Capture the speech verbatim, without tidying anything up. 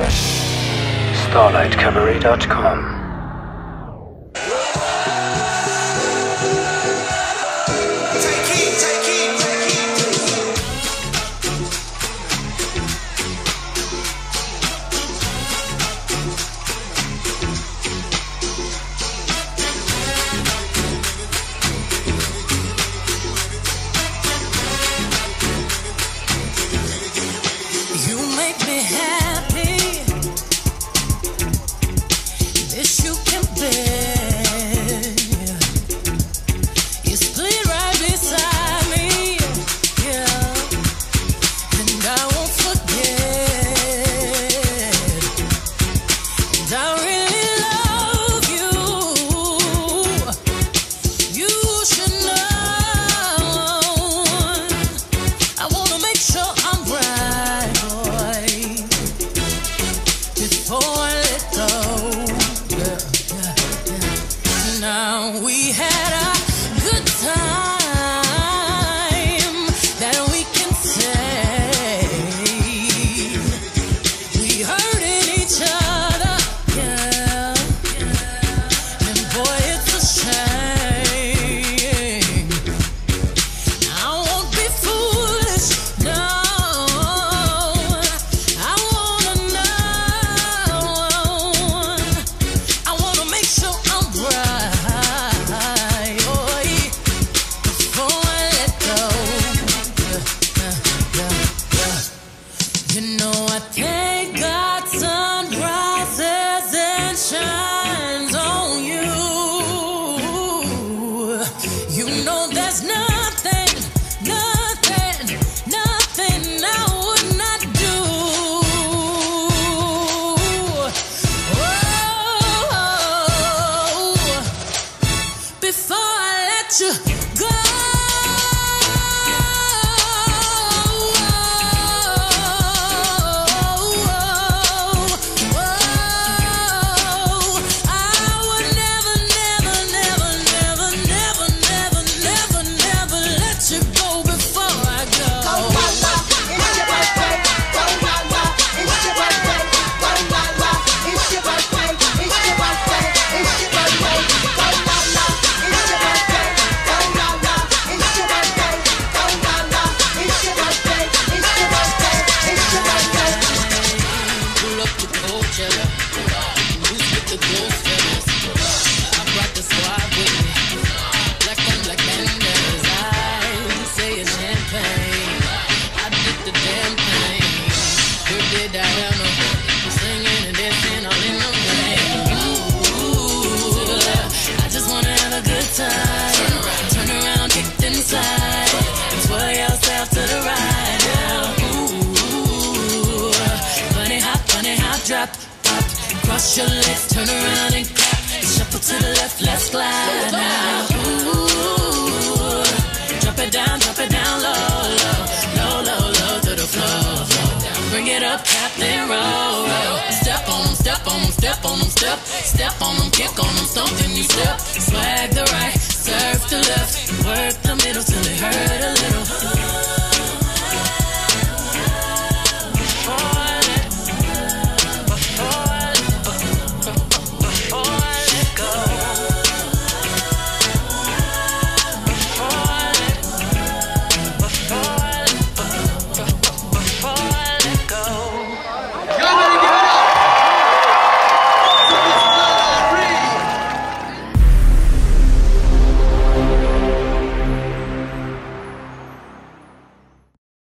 starlight cabaret dot com. Drop, pop, cross your legs, turn around and clap. Shuffle to the left, let's glide now. Ooh, drop it down, drop it down low, low, low, low, low to the floor, floor. Bring it up, Captain Roll, roll. Step on them, step on them, step on them, step, step on them, kick on them, stomp and you step. Swag the right, serve the left, work the middle till it hurt a little.